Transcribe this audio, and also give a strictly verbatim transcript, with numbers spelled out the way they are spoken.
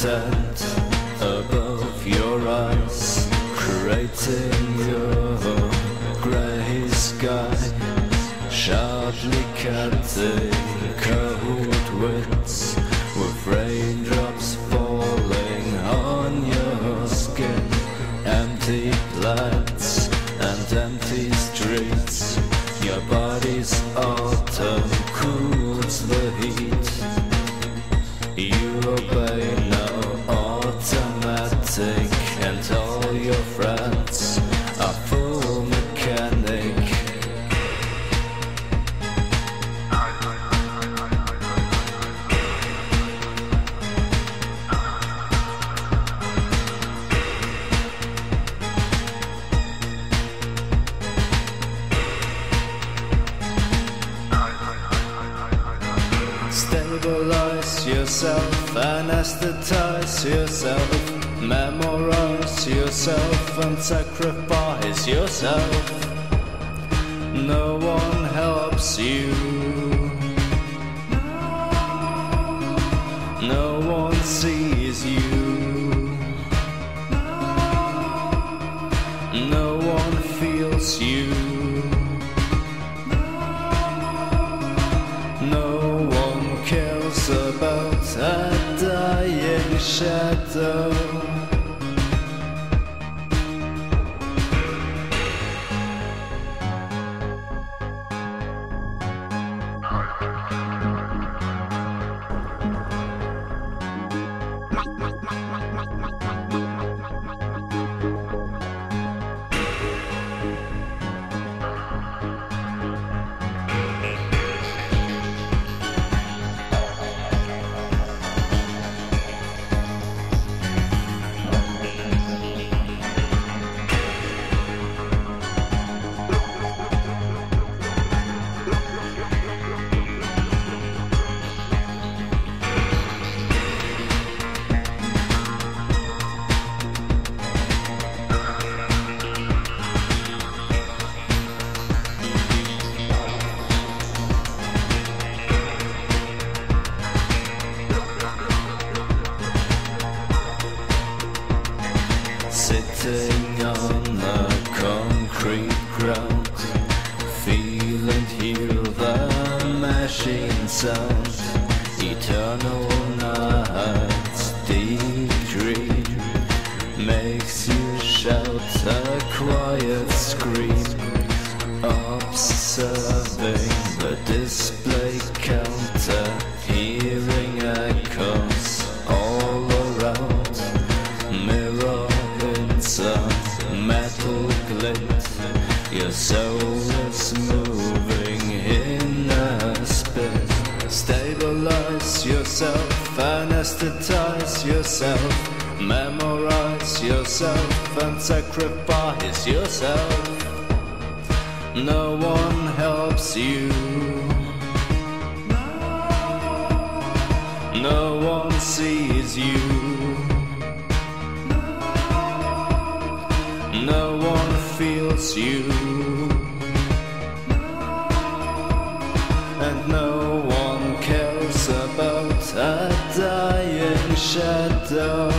tent above your eyes, creating your grey sky, sharply cutting cold winds with raindrops falling on your skin. Empty plants and empty streets, your body's autumn cools the heat. You obey no automatic, and all your friends are full mechanic. Stabilize yourself, anesthetize yourself, memorize yourself and sacrifice yourself. No one helps you, no one sees you, no one feels you, no one cares about a dying shadow. Sitting on a concrete ground, feel and hear the machine sound. Eternal nights, deep dream makes you shout a quiet scream. Observing the display counter, hearing echoes all around. Mirror metal glint, your soul is moving in a spin. Stabilize yourself, anesthetize yourself, memorize yourself and sacrifice yourself. No one helps you, no one sees you, no one feels you, and no one cares about a dying shadow.